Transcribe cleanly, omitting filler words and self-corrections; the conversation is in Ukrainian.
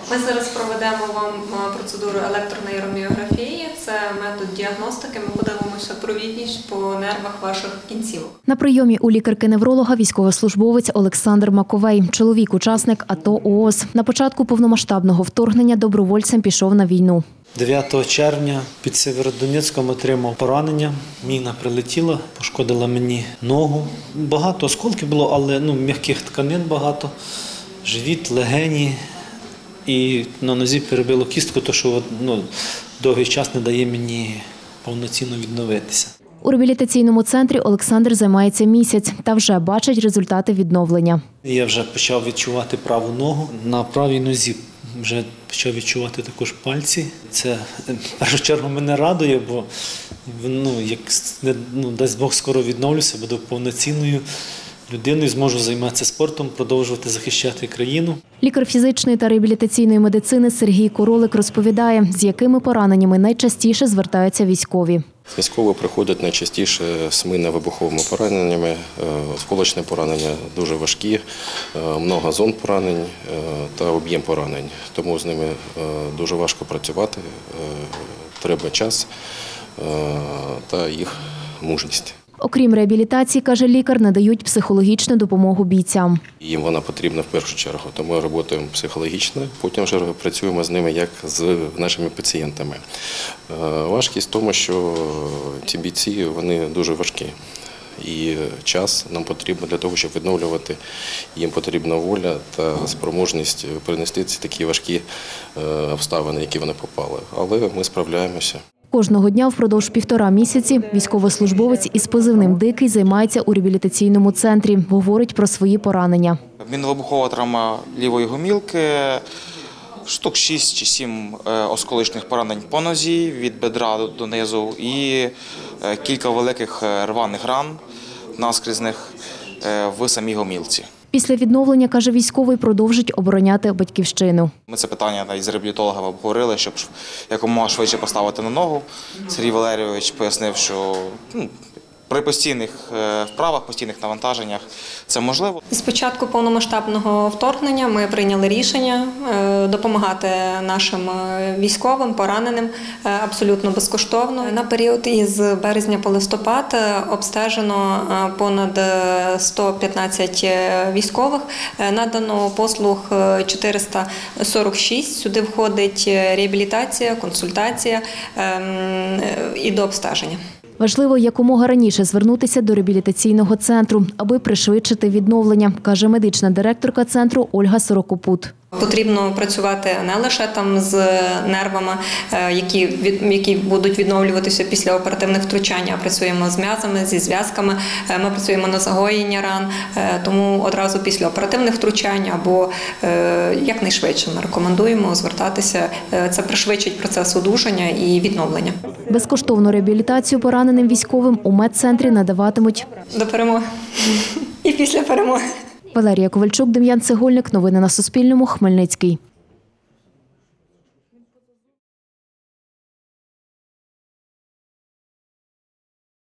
Ми зараз проведемо вам процедуру електронейроміографії. Це метод діагностики. Ми подивимося провідність по нервах ваших кінцівок. На прийомі у лікарки-невролога військовослужбовець Олександр Маковей. Чоловік – учасник АТО ООС. На початку повномасштабного вторгнення добровольцем пішов на війну. 9 червня під Сєвєродонецьком отримав поранення. Міна прилетіла, пошкодила мені ногу. Багато осколків було, але м'яких тканин багато. Живіт, легені. І на нозі перебило кістку, тому що довгий час не дає мені повноцінно відновитися. У реабілітаційному центрі Олександр займається місяць та вже бачить результати відновлення. Я вже почав відчувати праву ногу. На правій нозі вже почав відчувати також пальці. Це, в першу чергу, мене радує, бо як дасть Бог, скоро відновлюся, буду повноцінною людиною, зможу займатися спортом, продовжувати захищати країну. Лікар фізичної та реабілітаційної медицини Сергій Королик розповідає, з якими пораненнями найчастіше звертаються військові. Військові приходять найчастіше з минно-вибуховими пораненнями, осколочні поранення дуже важкі, багато зон поранень та об'єм поранень. Тому з ними дуже важко працювати, треба час та їх мужність. Окрім реабілітації, каже лікар, надають психологічну допомогу бійцям. Їм вона потрібна в першу чергу, тому ми працюємо психологічно, потім вже працюємо з ними як з нашими пацієнтами. Важкість в тому, що ці бійці вони дуже важкі. І час нам потрібен для того, щоб відновлювати. Їм потрібна воля та спроможність перенести ці такі важкі обставини, які вони попали. Але ми справляємося. Кожного дня впродовж 1,5 місяці військовослужбовець із позивним «Дикий» займається у реабілітаційному центрі. Говорить про свої поранення. Мінно-вибухова травма лівої гомілки, штук 6 чи 7 осколочних поранень по нозі від бедра донизу і кілька великих рваних ран наскрізних в самій гомілці. Після відновлення, каже військовий, продовжить обороняти батьківщину. Ми це питання із реабілітологами обговорили, щоб якомога швидше поставити на ногу. Сергій Валерійович пояснив, що при постійних вправах, постійних навантаженнях це можливо. З початку повномасштабного вторгнення ми прийняли рішення допомагати нашим військовим, пораненим абсолютно безкоштовно. На період із березня по листопад обстежено понад 115 військових, надано послуг 446. Сюди входить реабілітація, консультація і дообстеження. Важливо якомога раніше звернутися до реабілітаційного центру, аби пришвидшити відновлення, каже медична директорка центру Ольга Сорокопут. Потрібно працювати не лише там з нервами, які будуть відновлюватися після оперативних втручань, а працюємо з м'язами, зі зв'язками, ми працюємо на загоєння ран, тому одразу після оперативних втручань або якнайшвидше ми рекомендуємо звертатися. Це пришвидшить процес одужання і відновлення. Безкоштовну реабілітацію пораненим військовим у медцентрі надаватимуть до перемоги і після перемоги. Валерія Ковальчук, Дем'ян Цегольник. Новини на Суспільному. Хмельницький.